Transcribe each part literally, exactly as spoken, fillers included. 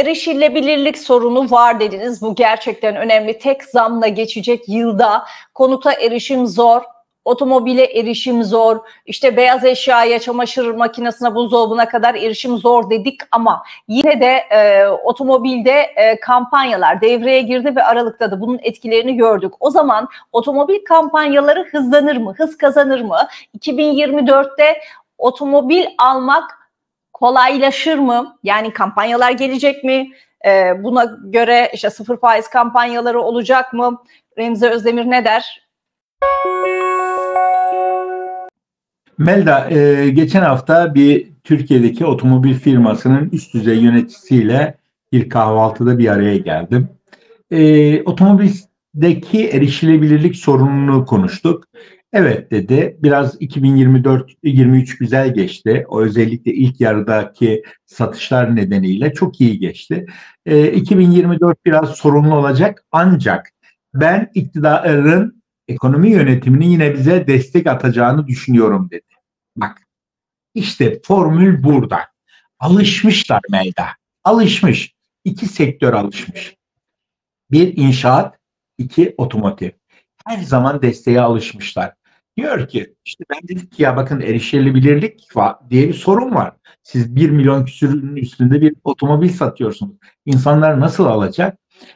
erişilebilirlik sorunu var dediniz. Bu gerçekten önemli. Tek zamla geçecek yılda konuta erişim zor. Otomobile erişim zor, işte beyaz eşyaya, çamaşır makinesine, buzdolabına kadar erişim zor dedik ama yine de e, otomobilde e, kampanyalar devreye girdi ve Aralık'ta da bunun etkilerini gördük. O zaman otomobil kampanyaları hızlanır mı, hız kazanır mı? iki bin yirmi dörtte otomobil almak kolaylaşır mı? Yani kampanyalar gelecek mi? E, buna göre işte sıfır faiz kampanyaları olacak mı? Remzi Özdemir ne der? Melda, e, geçen hafta bir Türkiye'deki otomobil firmasının üst düzey yöneticisiyle bir kahvaltıda bir araya geldim. E, otomobildeki erişilebilirlik sorununu konuştuk. Evet dedi, biraz iki bin yirmi dört yirmi üç güzel geçti. O özellikle ilk yarıdaki satışlar nedeniyle çok iyi geçti. E, iki bin yirmi dört biraz sorunlu olacak ancak ben iktidarın ekonomi yönetimini yine bize destek atacağını düşünüyorum dedi. Bak, işte formül burada. Alışmışlar Melda. Alışmış. İki sektör alışmış. Bir inşaat, iki otomotiv. Her zaman desteğe alışmışlar. Diyor ki işte ben dedim ki ya bakın erişilebilirlik diye bir sorun var. Siz bir milyon küsürün üstünde bir otomobil satıyorsunuz. İnsanlar nasıl alacak?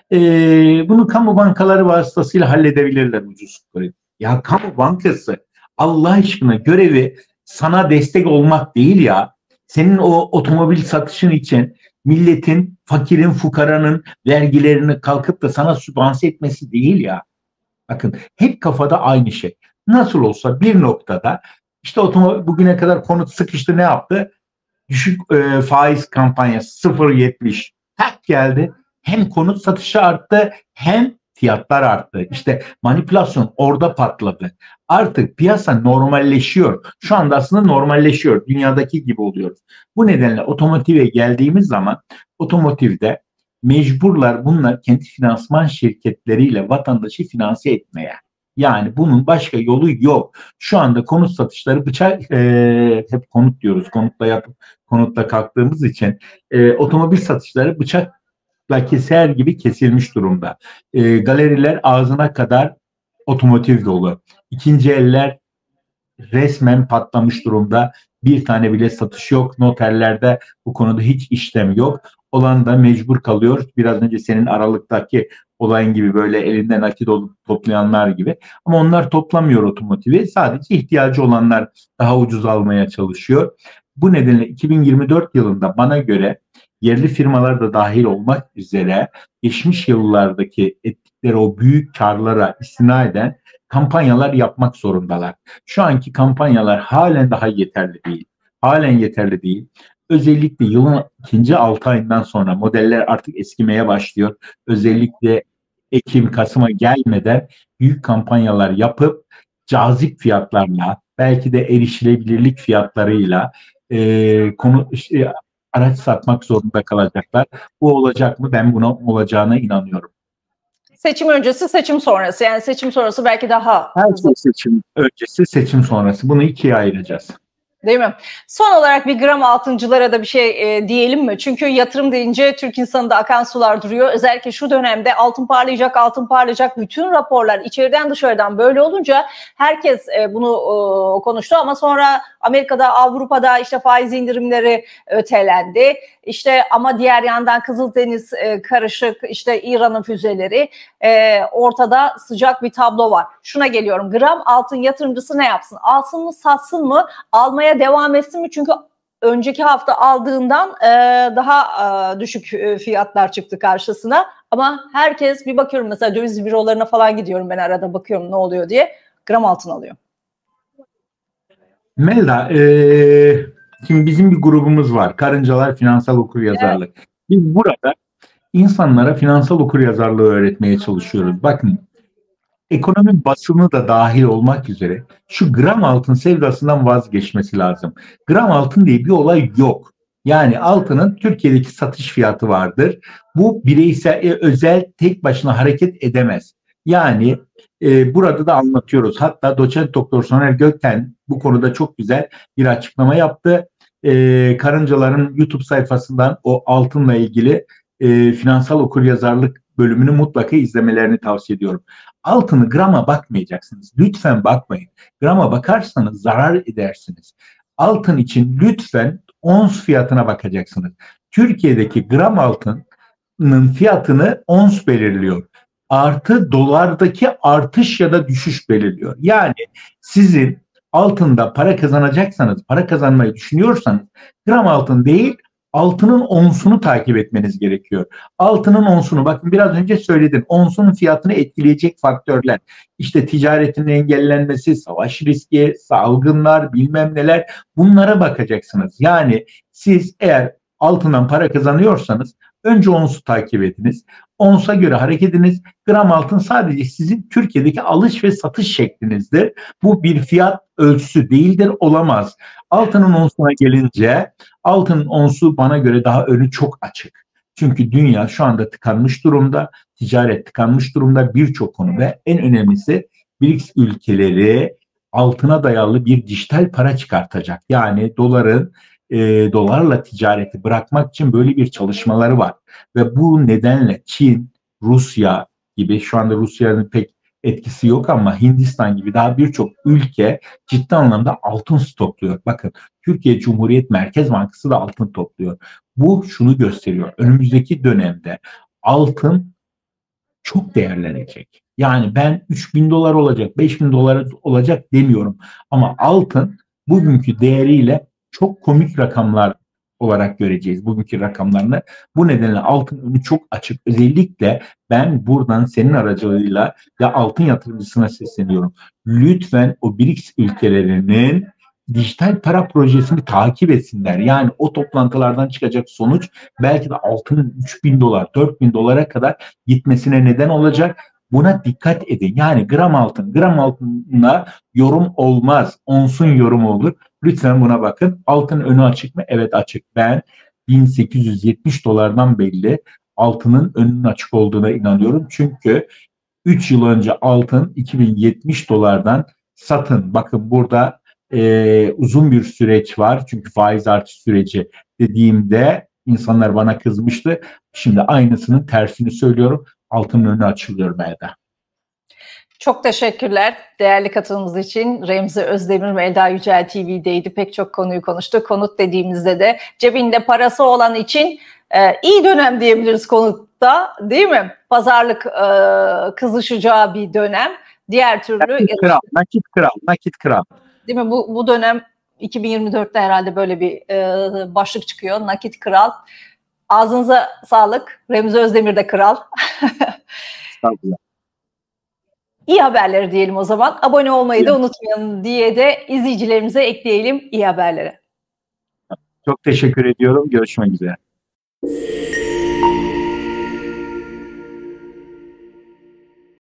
Ee, bunu kamu bankaları vasıtasıyla halledebilirler ucuz kredi. Ya kamu bankası Allah aşkına görevi sana destek olmak değil ya. Senin o otomobil satışın için milletin, fakirin, fukaranın vergilerini kalkıp da sana sübvanse etmesi değil ya. Bakın hep kafada aynı şey. Nasıl olsa bir noktada işte otomobil bugüne kadar konut sıkıştı ne yaptı? Düşük e, faiz kampanyası sıfır virgül yetmiş tak geldi. Hem konut satışı arttı hem fiyatlar arttı. İşte manipülasyon orada patladı. Artık piyasa normalleşiyor. Şu anda aslında normalleşiyor. Dünyadaki gibi oluyoruz. Bu nedenle otomotive geldiğimiz zaman otomotivde mecburlar bunlar kendi finansman şirketleriyle vatandaşı finanse etmeye. Yani bunun başka yolu yok. Şu anda konut satışları bıçak e, hep konut diyoruz. Konutla yatıp konutla kalktığımız için e, otomobil satışları bıçakla keser gibi kesilmiş durumda. E, galeriler ağzına kadar otomotiv dolu. İkinci eller resmen patlamış durumda. Bir tane bile satış yok. Noterlerde bu konuda hiç işlem yok. Olan da mecbur kalıyor. Biraz önce senin Aralık'taki olayın gibi böyle elinde nakit olup toplayanlar gibi. Ama onlar toplamıyor otomotivi. Sadece ihtiyacı olanlar daha ucuz almaya çalışıyor. Bu nedenle iki bin yirmi dört yılında bana göre yerli firmalar da dahil olmak üzere geçmiş yıllardaki ettikleri o büyük karlara istinaden kampanyalar yapmak zorundalar. Şu anki kampanyalar halen daha yeterli değil. Halen yeterli değil. Özellikle yılın ikinci altı ayından sonra modeller artık eskimeye başlıyor. Özellikle Ekim, Kasım'a gelmeden büyük kampanyalar yapıp cazip fiyatlarla, belki de erişilebilirlik fiyatlarıyla e, konu işte, araç satmak zorunda kalacaklar. Bu olacak mı? Ben buna olacağına inanıyorum. Seçim öncesi, seçim sonrası. Yani seçim sonrası belki daha... Her şey seçim öncesi, seçim sonrası. Bunu ikiye ayıracağız. Değil mi? Son olarak bir gram altıncılara da bir şey e, diyelim mi? Çünkü yatırım deyince Türk insanında akan sular duruyor. Özellikle şu dönemde altın parlayacak, altın parlayacak bütün raporlar içeriden dışarıdan böyle olunca herkes e, bunu e, konuştu ama sonra Amerika'da, Avrupa'da işte faiz indirimleri ötelendi. İşte ama diğer yandan Kızıldeniz e, karışık, işte İran'ın füzeleri, e, ortada sıcak bir tablo var. Şuna geliyorum, gram altın yatırımcısı ne yapsın? Alsın mı, satsın mı? Almaya devam etsin mi? Çünkü önceki hafta aldığından e, daha e, düşük e, fiyatlar çıktı karşısına. Ama herkes, bir bakıyorum mesela döviz bürolarına falan gidiyorum ben, arada bakıyorum ne oluyor diye, gram altın alıyor. Melda, e, şimdi bizim bir grubumuz var. Karıncalar Finansal Okuryazarlık. Evet. Biz burada insanlara finansal okuryazarlığı öğretmeye çalışıyoruz. Bakın, ekonomi basını da dahil olmak üzere şu gram altın sevdasından vazgeçmesi lazım. Gram altın diye bir olay yok. Yani altının Türkiye'deki satış fiyatı vardır. Bu bireysel, özel, tek başına hareket edemez. Yani e, burada da anlatıyoruz. Hatta doçent doktor Soner Gökten bu konuda çok güzel bir açıklama yaptı. E, Karıncaların YouTube sayfasından o altınla ilgili e, finansal okuryazarlık bölümünü mutlaka izlemelerini tavsiye ediyorum. Altını grama bakmayacaksınız. Lütfen bakmayın. Grama bakarsanız zarar edersiniz. Altın için lütfen ons fiyatına bakacaksınız. Türkiye'deki gram altının fiyatını ons belirliyor. Artı dolardaki artış ya da düşüş belirliyor. Yani sizin altında para kazanacaksanız, para kazanmayı düşünüyorsanız gram altın değil, altının onsunu takip etmeniz gerekiyor. Altının onsunu, bakın biraz önce söyledim, onsunun fiyatını etkileyecek faktörler. İşte ticaretin engellenmesi, savaş riski, salgınlar, bilmem neler, bunlara bakacaksınız. Yani siz eğer altından para kazanıyorsanız önce onsu takip ediniz. Onsa göre hareket ediniz. Gram altın sadece sizin Türkiye'deki alış ve satış şeklinizdir. Bu bir fiyat ölçüsü değildir, olamaz. Altının onsuna gelince, altının onsu bana göre daha önü çok açık. Çünkü dünya şu anda tıkanmış durumda, ticaret tıkanmış durumda birçok konu ve en önemlisi B R I C S ülkeleri altına dayalı bir dijital para çıkartacak. Yani doların e, dolarla ticareti bırakmak için böyle bir çalışmaları var. Ve bu nedenle Çin, Rusya gibi, şu anda Rusya'nın pek etkisi yok ama Hindistan gibi daha birçok ülke ciddi anlamda altın stokluyor. Bakın, Türkiye Cumhuriyet Merkez Bankası da altın topluyor. Bu şunu gösteriyor. Önümüzdeki dönemde altın çok değerlenecek. Yani ben üç bin dolar olacak, beş bin dolar olacak demiyorum. Ama altın bugünkü değeriyle çok komik rakamlar olarak göreceğiz bugünkü rakamlarını. Bu nedenle altın önü çok açık. Özellikle ben buradan senin aracılığıyla ya altın yatırımcısına sesleniyorum. Lütfen o B R I C S ülkelerinin dijital para projesini takip etsinler. Yani o toplantılardan çıkacak sonuç belki de altının üç bin dolar, dört bin dolara kadar gitmesine neden olacak. Buna dikkat edin. Yani gram altın, gram altına yorum olmaz. Onsun yorumu olur. Lütfen buna bakın. Altın önü açık mı? Evet, açık. Ben bin sekiz yüz yetmiş dolardan belli altının önünün açık olduğuna inanıyorum. Çünkü üç yıl önce altın iki bin yetmiş dolardan satın. Bakın burada e, uzun bir süreç var. Çünkü faiz artış süreci dediğimde insanlar bana kızmıştı. Şimdi aynısının tersini söylüyorum. Altının önü açılıyor Melda. Çok teşekkürler değerli katılımınız için. Remzi Özdemir, Melda Yücel T V'deydi. Pek çok konuyu konuştuk. Konut dediğimizde de cebinde parası olan için e, iyi dönem diyebiliriz konutta, değil mi? Pazarlık e, kızışacağı bir dönem. Diğer türlü... Nakit kral, nakit kral, nakit kral. Değil mi? Bu, bu dönem iki bin yirmi dörtte herhalde böyle bir e, başlık çıkıyor. Nakit kral. Ağzınıza sağlık. Remzi Özdemir de kral. Estağfurullah. İyi haberleri diyelim o zaman. Abone olmayı da unutmayın diye de izleyicilerimize ekleyelim iyi haberleri. Çok teşekkür ediyorum. Görüşmek üzere.